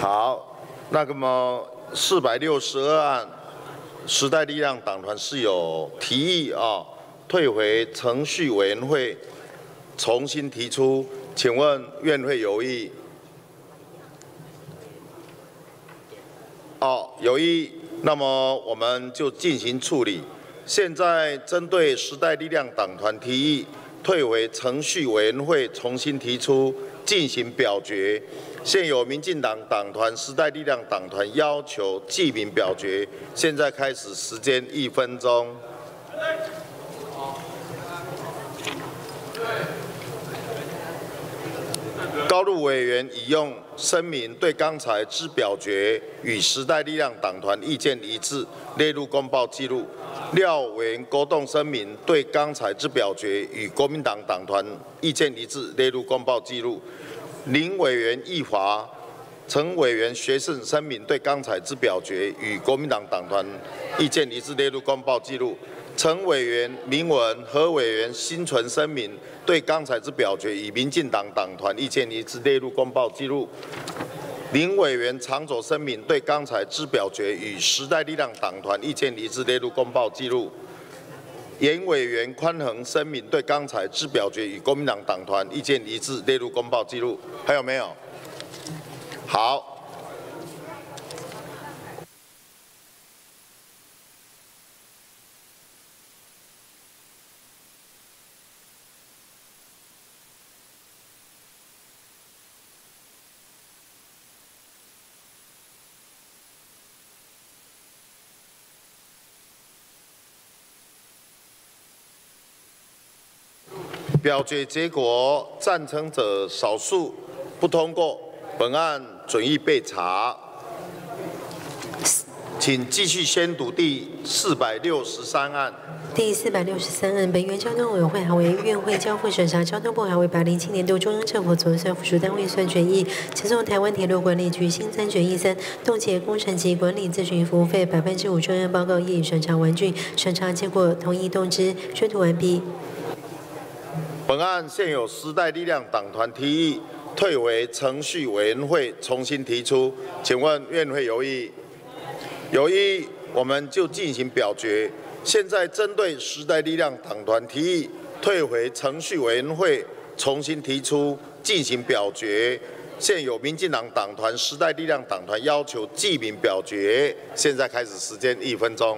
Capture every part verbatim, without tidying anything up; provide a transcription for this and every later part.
好，那么四百六十二案，时代力量党团是有提议啊，退回程序委员会重新提出，请问院会有异？哦，有异，那么我们就进行处理。现在针对时代力量党团提议退回程序委员会重新提出进行表决。现有民进党党团、时代力量党团要求记名表决，现在开始，时间一分钟。高入委员已用声明对刚才之表决与时代力量党团意见一致，列入公报记录。廖委员勾动声明对刚才之表决与国民党党团意见一致，列入公报记录。林委员易华、陈委员学胜声明对刚才之表决与国民党党团意见一致，列入公报记录。陈委员明文、何委员新存声明对刚才之表决与民进党党团意见一致，列入公报记录。林委员长佐声明对刚才之表决与时代力量党团意见一致，列入公报记录。严委员宽恒声明对刚才之表决与国民党党团意见一致，列入公报记录。还有没有？好。表决结果，赞成者少数，不通过。本案准议备查，请继续宣读第四百六十三案。 第四百六十三案，本院交通委员会还为院会交付审查交通部还为八零七年度中央政府总算附属单位算决议，前送台湾铁路管理局新增决议三，冻结工程及管理咨询服务费百分之五专案报告业已审查完竣，审查结果同意动之，宣读完毕。 本案现有时代力量党团提议退回程序委员会重新提出，请问院会有异？有异，我们就进行表决。现在针对时代力量党团提议退回程序委员会重新提出进行表决。现有民进党党团、时代力量党团要求记名表决，现在开始，时间一分钟。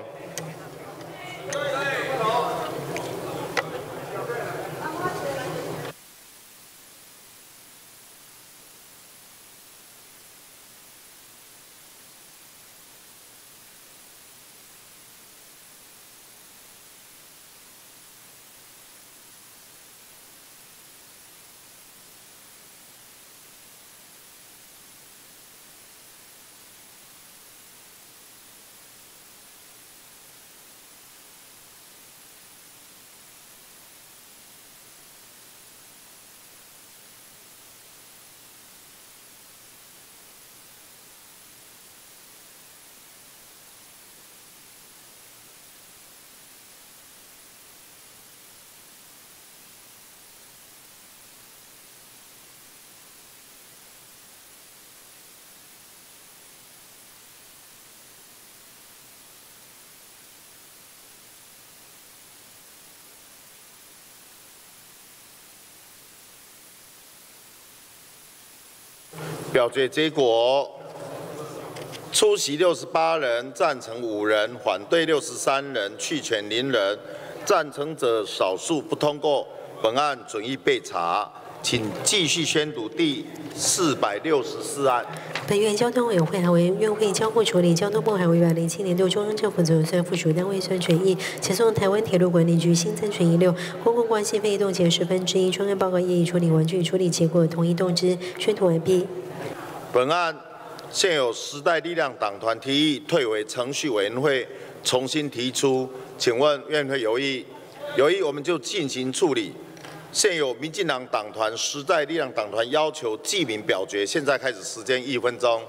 表决结果：出席六十八人，赞成五人，反对六十三人，弃权零人。赞成者少数，不通过。本案准议备查，请继续宣读第四百六十四案。 本院交通委员会还为院会交付处理交通部还为二零零七年度中央政府总算附属单位算决议，前送台湾铁路管理局新增权益六，公共关系费冻结十分之一专案报告业已处理完竣，处理结果同意动之，宣读完毕。 本案现有时代力量党团提议退回程序委员会重新提出，请问院会有异？有异，我们就进行处理。现有民进党党团、时代力量党团要求记名表决，现在开始，时间一分钟。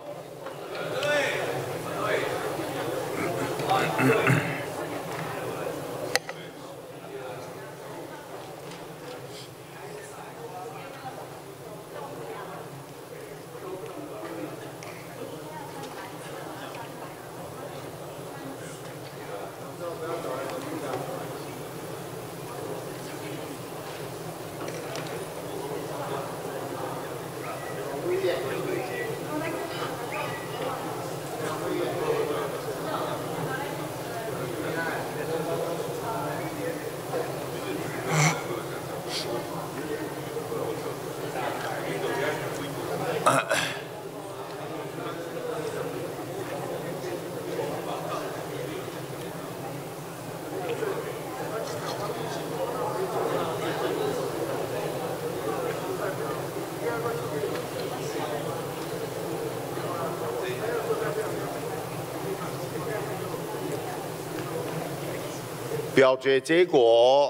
表决结果：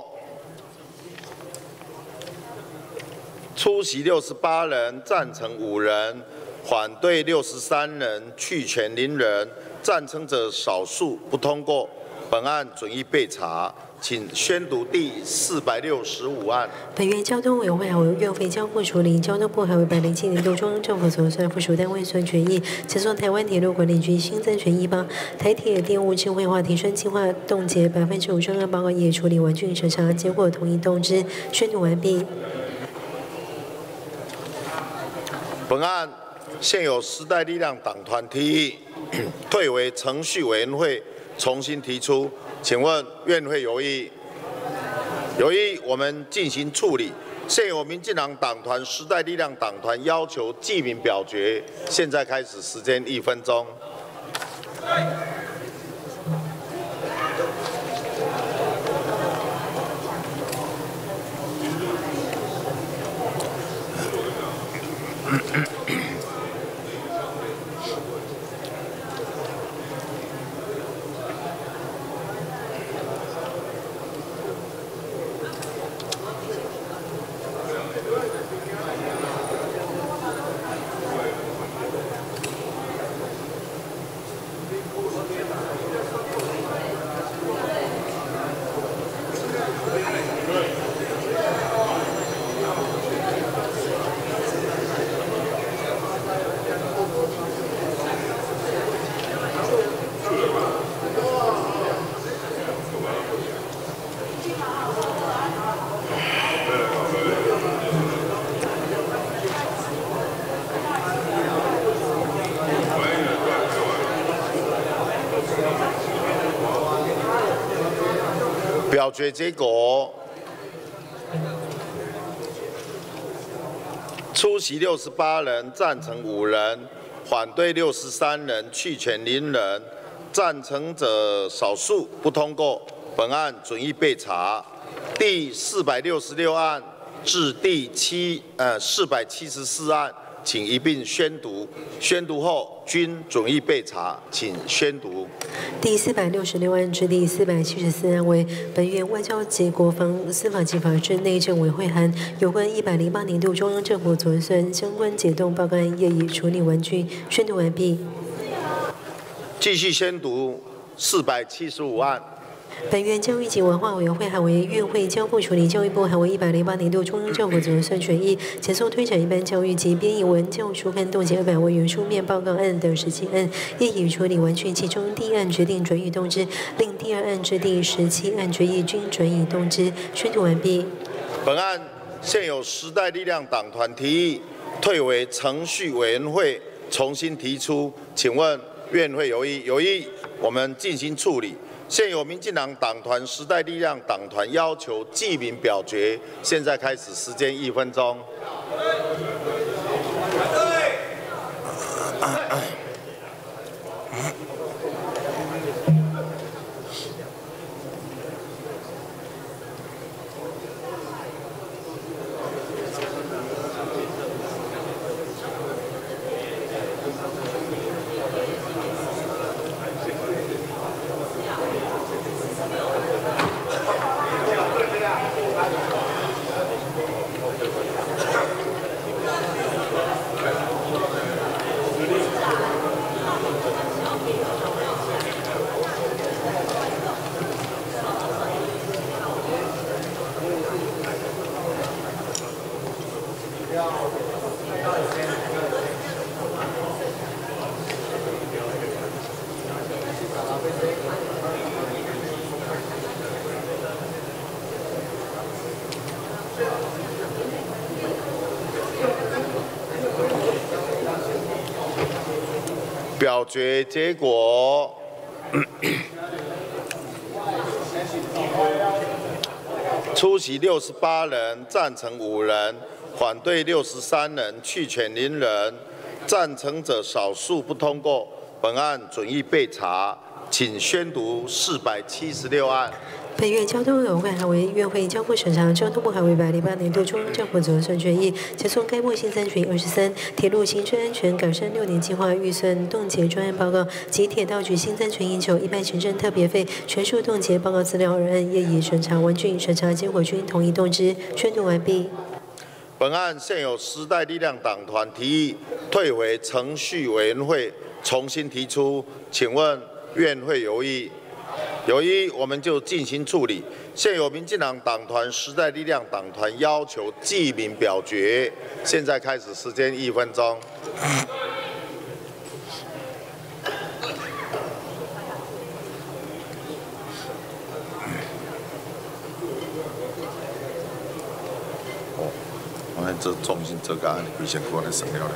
出席六十八人，赞成五人，反对六十三人，弃权零人。赞成者少数，不通过。本案准议备查。请宣读第四百六十五案。 本院交通委员会还为院会交付处理，交通部还为百零七年度中央政府所算附属单位算决议，前送台湾铁路管理局新增权益帮台铁电务智慧化提升计划冻结百分之五专案报告也处理完竣审查，结果同意动之。宣读完毕。 本案现有时代力量党团提议退为程序委员会重新提出。请问院会有异？有异，我们进行处理。现有民进党党团、时代力量党团要求记名表决，现在开始，时间一分钟。表决结果：出席六十八人，赞成五人，反对六十三人，弃权零人。赞成者少数，不通过。本案准议备查。第四百六十六案至第七呃四百七十四案，请一并宣读。宣读后均准议备查，请宣读。 第四百六十六案至第四百七十四案为本院外交及国防、司法及法制内政委会函有关一百零八年度中央政府总预算相关解冻报告案业已处理完竣。宣读完毕。 继续宣读四百七十五案。 本院教育及文化委员会还为院会交付处理，教育部还为一百零八年度中央政府总预算决议前送推展一般教育及编译文教书刊冻结二百位元书面报告案等十七案，业已处理完竣。其中第一案决定转移动之，另第二案至第十七案决议均转移动之。宣读完毕。 本案现有时代力量党团提议退为程序委员会重新提出，请问院会有异？有异，我们进行处理。现有民进党党团、时代力量党团要求记名表决，现在开始，时间一分钟。表决结果：出席六十八人，赞成五人，反对六十三人，弃权零人。赞成者少数，不通过。本案准议备查，请宣读四百七十六案。 本月交通委员会还为院会交付审查交通部还为百零八年度中央政府责算决议，前送该部新三决议二十三铁路行车安全改善六年计划预算冻结专案报告及铁道局新三权应求一般行政特别费全数冻结报告资料二案业已审查完竣，审查结果均同意动之，宣读完毕。 本案现有时代力量党团提议退回程序委员会重新提出，请问院会有异？有异，我们就进行处理。现有民进党党团、时代力量党团要求记名表决，现在开始，时间一分钟。哦，我看这重新这个案，以前过来省了了。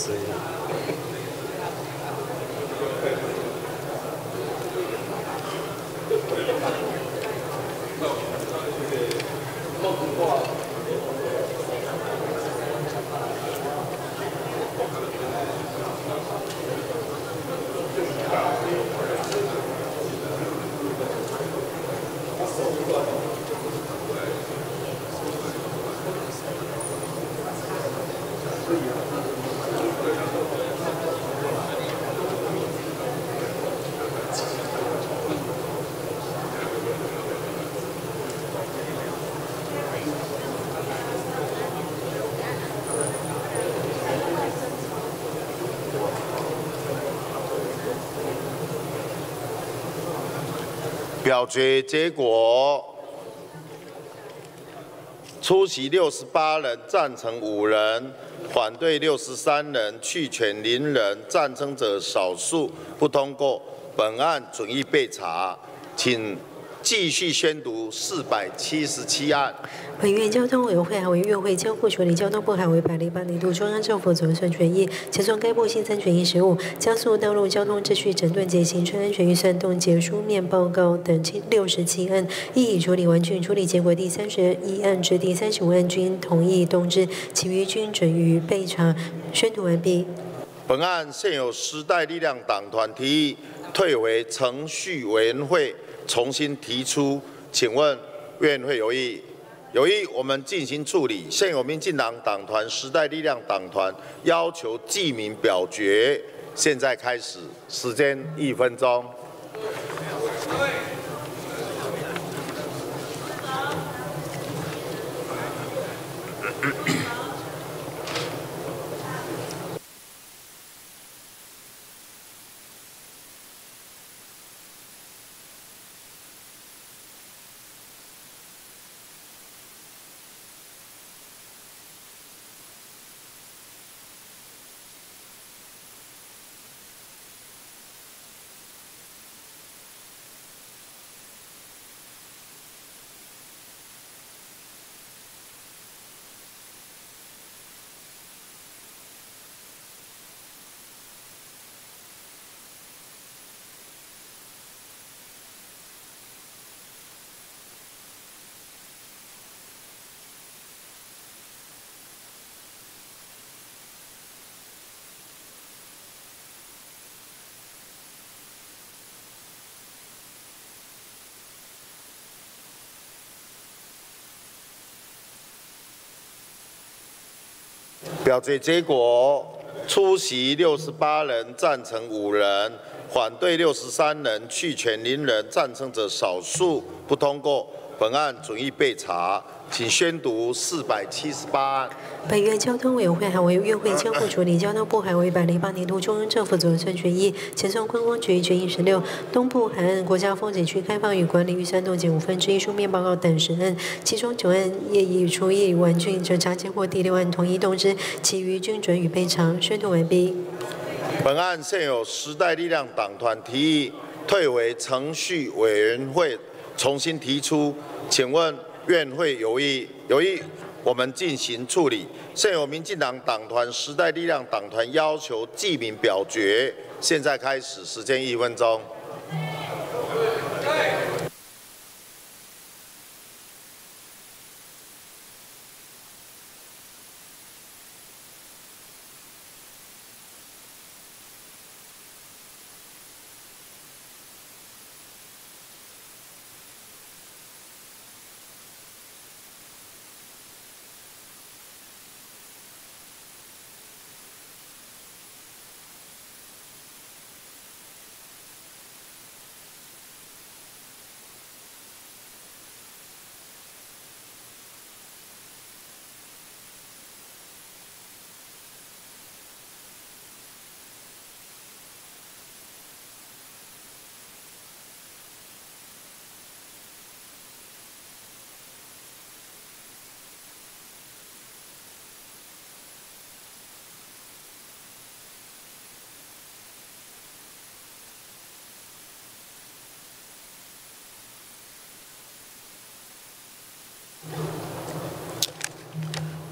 表决结果：出席六十八人，赞成五人，反对六十三人，弃权零人，赞成者少数，不通过。本案准议备查，请继续宣读四百七十七案。 本院交通委员会还为院会交付处理交通部还为百零八年度中央政府责算决议，前送该部新三决议十五加速道路交通秩序整顿及行车安全预算冻结书面报告等六十七案，一已处理完竣，处理结果第三十一案至第三十五案均同意动之，其余均准予备查。宣读完毕。 本案现有时代力量党团提议退回程序委员会重新提出，请问院会有异？有异，我们进行处理。现有民进党党团、时代力量党团要求记名表决，现在开始，时间一分钟。表决结果：出席六十八人，赞成五人，反对六十三人，弃权零人，赞成者少数，不通过。本案准议备查，请宣读四百七十八案。 本院交通委员会还为院会交付处理交通部还为百零八年度中央政府责算决议，前送观光局决议十六东部海岸国家风景区开放与管理预算冻结五分之一书面报告等十案，其中九案业已处理完竣，审查结果第六案同意动之，其余均准予备查。宣读完毕。 本案现有时代力量党团提议退回程序委员会重新提出，请问院会有异？有异，我们进行处理。现有民进党党团、时代力量党团要求记名表决，现在开始，时间一分钟。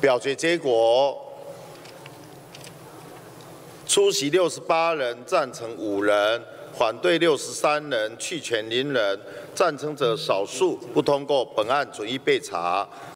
表决结果：出席六十八人，赞成五人，反对六十三人，弃权零人。赞成者少数，不通过本案准予备查。